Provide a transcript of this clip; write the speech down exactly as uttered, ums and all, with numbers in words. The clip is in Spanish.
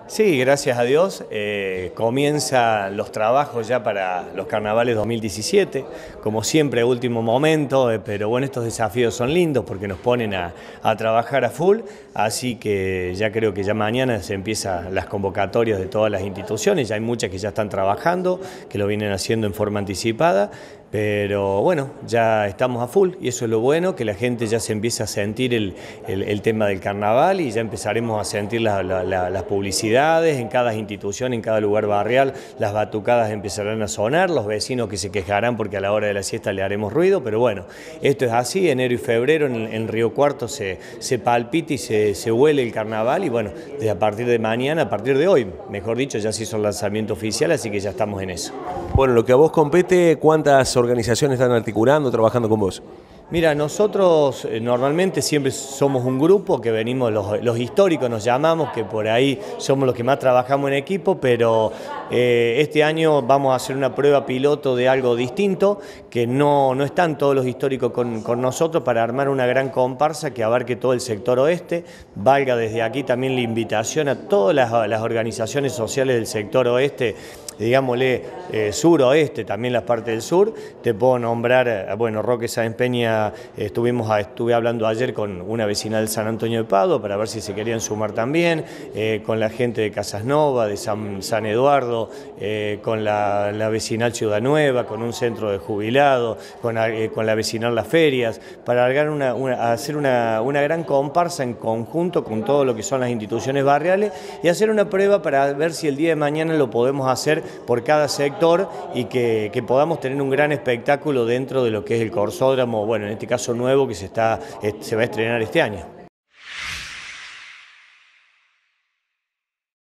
Sí, gracias a Dios. Eh, comienzan los trabajos ya para los carnavales dos mil diecisiete, como siempre, último momento, eh, pero bueno, estos desafíos son lindos porque nos ponen a, a trabajar a full, así que ya creo que ya mañana se empiezan las convocatorias de todas las instituciones, ya hay muchas que ya están trabajando, que lo vienen haciendo en forma anticipada, pero bueno, ya estamos a full y eso es lo bueno, que la gente ya se empieza a sentir el, el, el tema del carnaval y ya empezaremos a sentir la, la, la, las publicidades en cada institución, en cada lugar barrial, las batucadas empezarán a sonar, los vecinos que se quejarán porque a la hora de la siesta le haremos ruido, pero bueno, esto es así, enero y febrero en, en Río Cuarto se, se palpita y se, se huele el carnaval y bueno, desde a partir de mañana, a partir de hoy, mejor dicho, ya se hizo el lanzamiento oficial, así que ya estamos en eso. Bueno, lo que a vos compete, ¿cuántas organizaciones están articulando, trabajando con vos? Mira, nosotros eh, normalmente siempre somos un grupo que venimos, los, los históricos nos llamamos, que por ahí somos los que más trabajamos en equipo, pero eh, este año vamos a hacer una prueba piloto de algo distinto, que no, no están todos los históricos con, con nosotros para armar una gran comparsa que abarque todo el sector oeste. Valga desde aquí también la invitación a todas las, las organizaciones sociales del sector oeste, digámosle eh, sur-oeste, también las partes del sur. Te puedo nombrar, bueno, Roque Sáenz Peña, eh, estuvimos a, estuve hablando ayer con una vecina del San Antonio de Padua para ver si se querían sumar también, eh, con la gente de Casas Nova, de San, San Eduardo, eh, con la, la vecinal Ciudad Nueva, con un centro de jubilados, con, eh, con la vecinal Las Ferias, para largar una, una, hacer una, una gran comparsa en conjunto con todo lo que son las instituciones barriales y hacer una prueba para ver si el día de mañana lo podemos hacer por cada sector y que, que podamos tener un gran espectáculo dentro de lo que es el Corsódromo, bueno, en este caso nuevo que se, está, se va a estrenar este año.